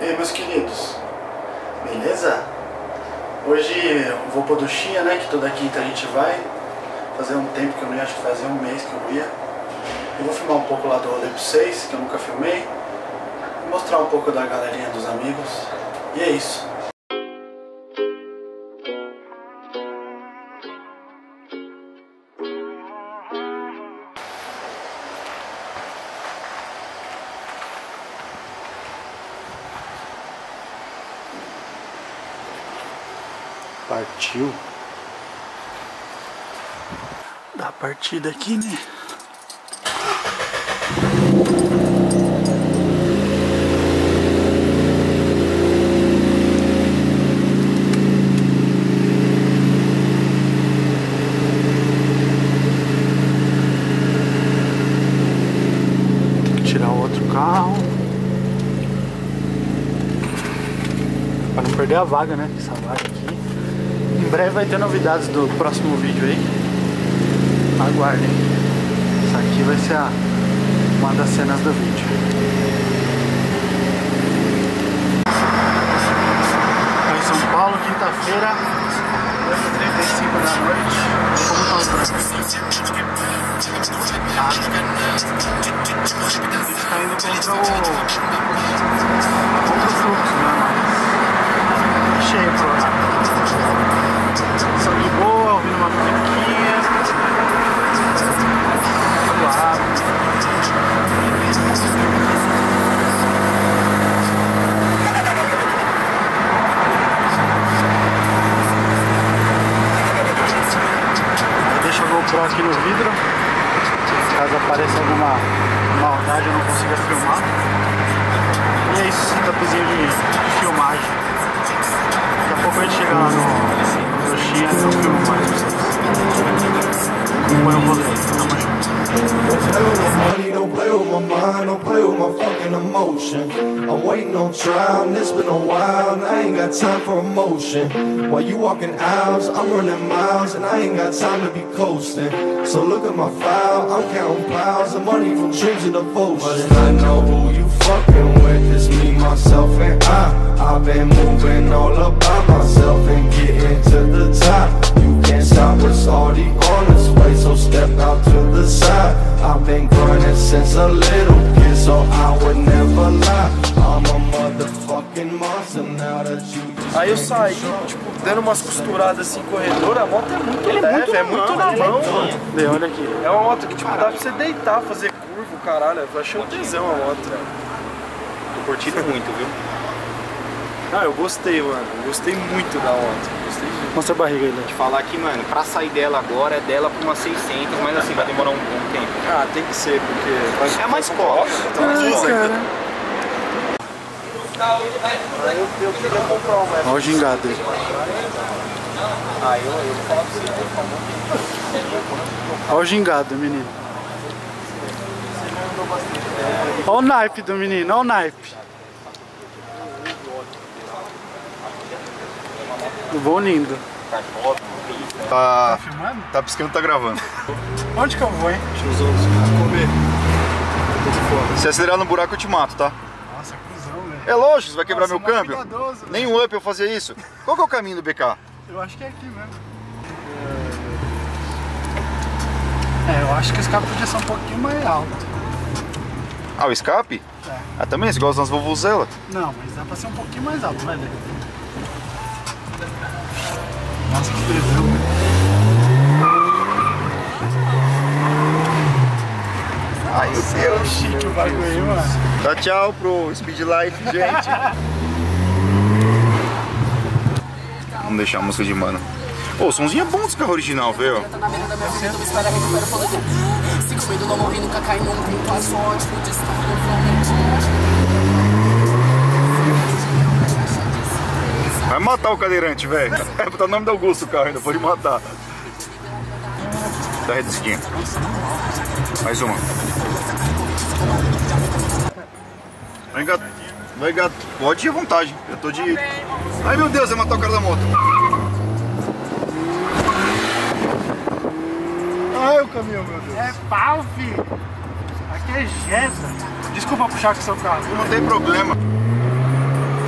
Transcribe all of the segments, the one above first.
E aí, meus queridos, beleza? Hoje eu vou pro Duchinha, né, que toda quinta a gente vai. Fazer um tempo que eu não ia, acho que fazia um mês que eu não ia. Eu vou filmar um pouco lá do rolê pra vocês, que eu nunca filmei. Mostrar um pouco da galerinha dos amigos. E é isso. Partiu. Dá a partida aqui, né? Tem que tirar o outro carro para não perder a vaga, né? Essa vaga aqui. Em breve vai ter novidades do próximo vídeo aí. Aguardem. Isso aqui vai ser uma das cenas do vídeo. Estou em São Paulo, quinta-feira, 8h35 da noite. Como tá o trânsito? A gente tá indo contra o fluxo, né? Mas cheio pro lado. Só de boa, ouvindo uma musiquinha. Suave. Deixa o GoPro aqui no vidro. Caso apareça alguma maldade eu não consiga filmar. E é isso, setupzinho de filmagem. Daqui a pouco a gente chega lá no Duchinha e eu filmo mais vocês. Acompanha o rolê, tamo junto. Don't play with my money, don't play with my mind, don't play with my fucking emotion. I'm waiting on trial, and it's been a while, and I ain't got time for emotion. While you walking aisles, I'm running miles, and I ain't got time to be coasting. So look at my file, I'm counting piles of money from dreams and devotion. But I know who you fucking with, it's me, myself, and I've been moving all about myself and getting to the top. You can't stop us already on this way, so step out to the side. I've been grinding since a little kid, so I would never lie. I'm a motherfucking monster now that you just... Aí eu saí, tipo, dando umas costuradas assim em corredor, a moto é muito leve, é muito na mão, mano. Olha aqui. É uma moto que, tipo, dá pra você deitar, fazer curva, caralho. Eu achei um tesão a moto, velho. Tô curtindo muito, viu? Ah, eu gostei, mano. Eu gostei muito da moto. Gostei muito. Mostra a barriga aí, né? Te falar que, mano, pra sair dela agora é dela pra umas 600, mas assim, vai demorar um bom tempo. Ah, tem que ser, porque... É mais costa. Cara. Aí eu queria comprar uma. Olha o gingado aí. Ah, eu falo pra você, Olha o gingado, menino. Olha o naipe do menino, olha o naipe. Vou lindo. Tá filmando? Tá piscando, tá gravando. Onde que eu vou, hein? Comer. Se acelerar no buraco eu te mato, tá? Nossa, cuzão, velho. É lógico, você vai quebrar Nossa, meu câmbio. cuidadoso, Nem um up eu fazia isso. Qual que é o caminho do BK? Eu acho que é aqui mesmo. Eu acho que o escape podia ser um pouquinho mais alto. Ah, o escape? É. Ah, também? Você gosta das Vuvuzela? Não, mas dá pra ser um pouquinho mais alto, vai ver. Nossa, que tesão, velho. Ai, meu Deus. Chique o bagulho aí, mano. Dá tchau pro Speed Life, gente. Vamos deixar a música de mano. Ô, o somzinho é bom desse carro original, velho. Vai matar o cadeirante, velho. Vai botar o nome do Augusto o carro ainda, pode matar. Dá redesquinha. Mais uma. Vai gato. Pode ir à vontade. Eu tô de... Ai meu Deus, vai matar o cara da moto. Ai o caminhão, meu Deus. É pau, filho. Aqui é Jetta. Desculpa puxar com o seu carro. Não tem problema.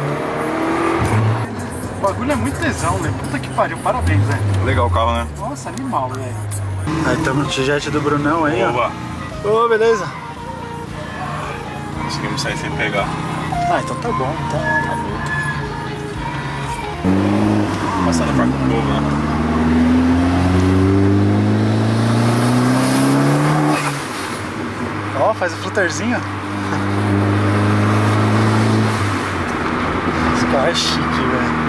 bagulho é muito tesão, velho. Puta que pariu, parabéns, velho. Legal o carro, né? Nossa, animal, velho. Aí estamos no T-Jet do Brunão aí, Oba. ó. Ô, beleza. Conseguimos sair sem pegar. Ah, então tá bom, então. Tá bom. Passando pra com o povo, né? Ó, faz o fluterzinho. Esse carro é chique, velho.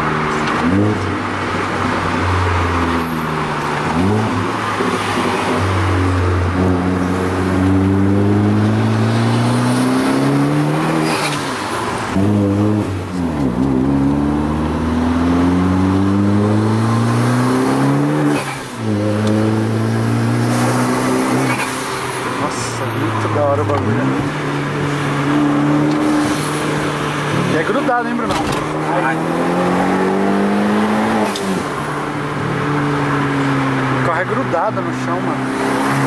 E é grudado, hein, Brunão? O carro é grudado no chão, mano.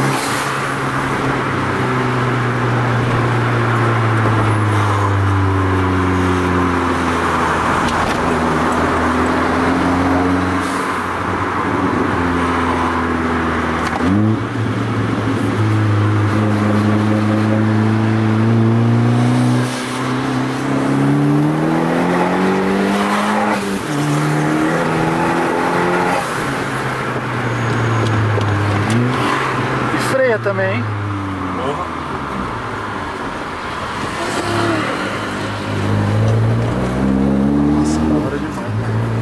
Também, hein? Nossa, da hora demais.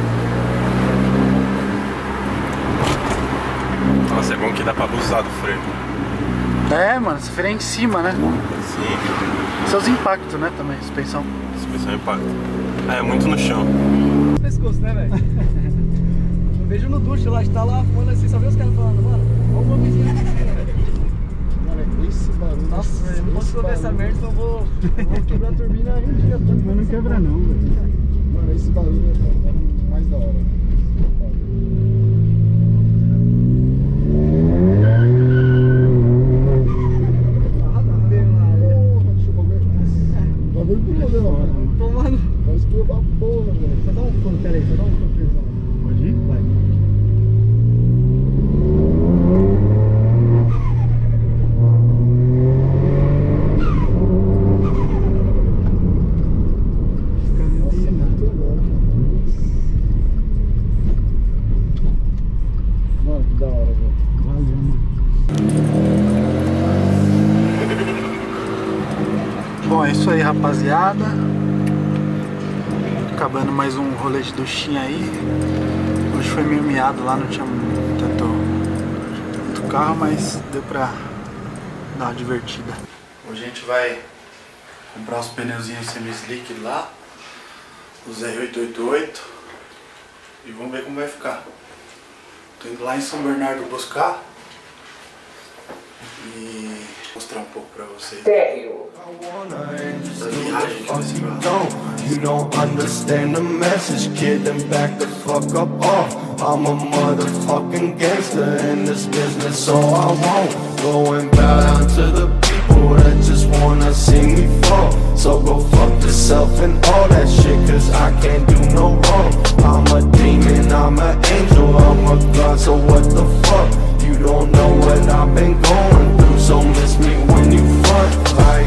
Nossa, é bom que dá pra abusar do freio. É, mano, você freia em cima, né? Sim. Seus impactos, né, também, suspensão. Suspensão e impacto. É muito no chão. Pescoço, né, velho? Eu vejo no ducho lá, está lá, falando assim, só vê os caras falando, mano, olha o bagulhozinho aqui, velho. Esse barulho. Nossa, velho, eu não posso ver essa merda, senão eu vou quebrar a turbina um dia todo. Mas não quebra não, velho. Mano, esse barulho é mais da hora. O bagulho que eu vou ver, Tomando. vai escrever pra porra, velho. Só dá um fone, peraí, só dá um fone. Pode ir? Vai. Mano, que da hora, velho. Valeu, mano. Bom, é isso aí, rapaziada. Acabando mais um rolê de duchinha aí. Hoje foi meio miado lá, não tinha tanto carro, mas deu pra dar uma divertida. Hoje a gente vai comprar os pneuzinhos semi-slick lá, os R888, e vamos ver como vai ficar. Tô indo lá em São Bernardo buscar e mostrar um pouco pra vocês da viagem que vai ser pra lá. You don't understand the message, kid, then back the fuck up off. I'm a motherfucking gangster in this business, so I won't go and bow down to the people that just wanna see me fall. So go fuck yourself and all that shit, cause I can't do no wrong. I'm a demon, I'm an angel, I'm a god, so what the fuck? You don't know what I've been going through, so miss me when you front like.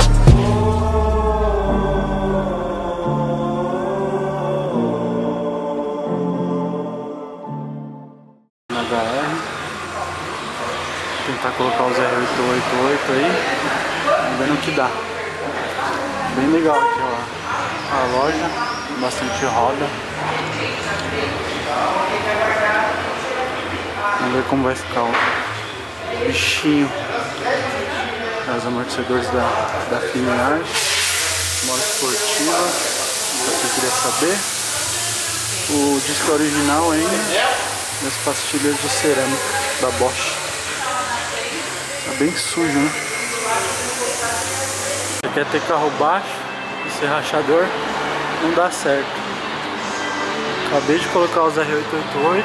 Tentar colocar os R888 aí, vendo o que dá. Bem legal aqui, ó, a loja, bastante roda. Vamos ver como vai ficar o bichinho. Os amortecedores da Finiard, mola esportiva, pra quem queria saber. O disco original ainda, e as pastilhas de cerâmica da Bosch. Tá bem sujo, né? Você quer ter carro baixo e ser rachador, não dá certo. Acabei de colocar os R888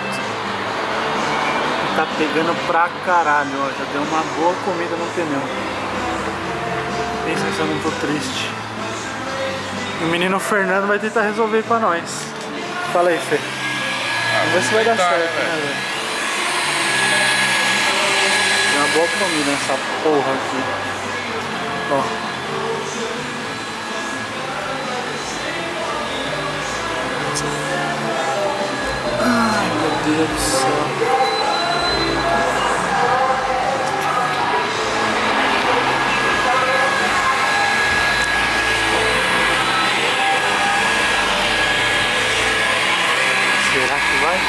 e tá pegando pra caralho, ó. Já deu uma boa comida no pneu. Pensa se eu não tô triste. E o menino Fernando vai tentar resolver pra nós. Fala aí, Fê. Vamos ver se vai dar certo, né, velho? Tem uma boa comida nessa porra aqui. Ó. Ai, meu Deus do céu. Será que vai?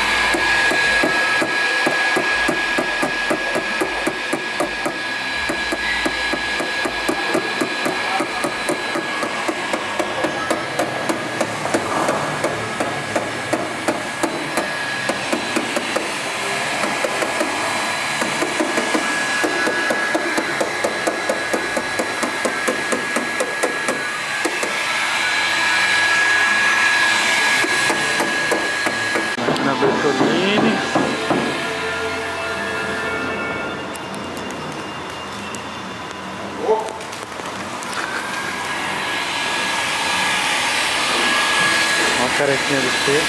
Na Bertolini. Olha a carequinha do Fê.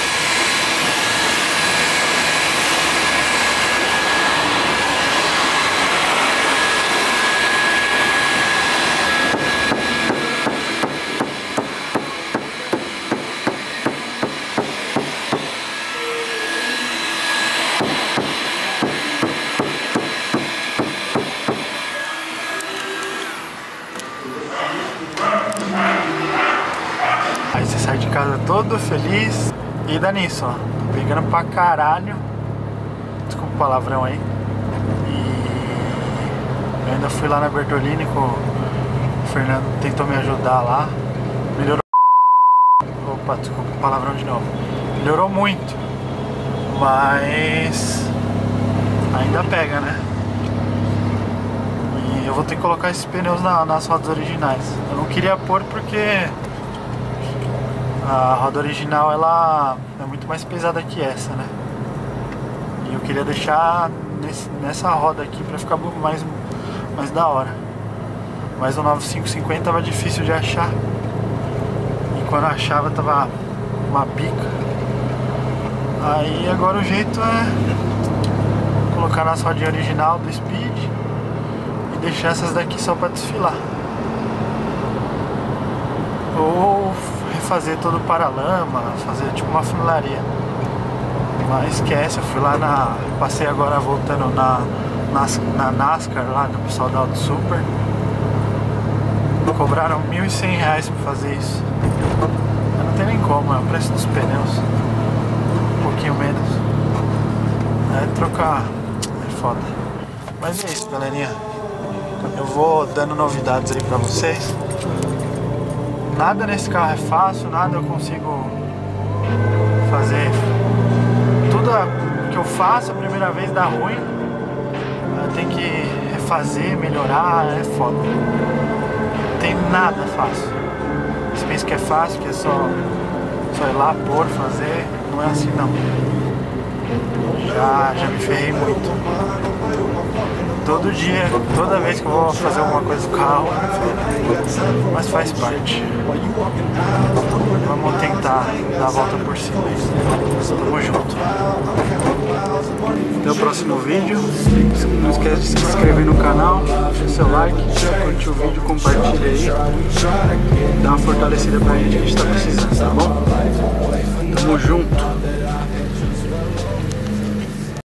Aí você sai de casa todo feliz e dá nisso, ó. Pegando pra caralho. Desculpa o palavrão aí. E eu ainda fui lá na Bertolini com o Fernando, tentou me ajudar lá. Melhorou. Opa, desculpa o palavrão de novo. Melhorou muito. Mas ainda pega, né? E eu vou ter que colocar esses pneus nas rodas originais. Eu não queria pôr porque a roda original ela é muito mais pesada que essa, né? E eu queria deixar nessa roda aqui pra ficar mais da hora. Mas o 9550 tava difícil de achar. E quando eu achava tava uma bica. Aí agora o jeito é colocar nas rodinhas original do Speed e deixar essas daqui só pra desfilar. Ou refazer todo o paralama, fazer tipo uma funilaria. Mas esquece, eu fui lá passei agora voltando na NASCAR lá do pessoal da Auto Super. Cobraram R$1.100 pra fazer isso. Não tem nem como, é o preço dos pneus. Um pouquinho menos. É trocar, é foda. Mas é isso, galerinha. Eu vou dando novidades aí pra vocês. Nada nesse carro é fácil, nada eu consigo fazer. Tudo que eu faço a primeira vez dá ruim. Tem que refazer, melhorar, é foda. Não tem nada fácil. Você pensa que é fácil, que é só ir lá, pôr, fazer. Não é assim não. Já me ferrei muito. Todo dia, toda vez que eu vou fazer alguma coisa do carro, mas faz parte. Vamos tentar dar a volta por cima. Tamo junto. Até o próximo vídeo. Não esquece de se inscrever no canal, deixa seu like, curte o vídeo, compartilha aí. Dá uma fortalecida pra gente que a gente tá precisando, tá bom? Tamo junto.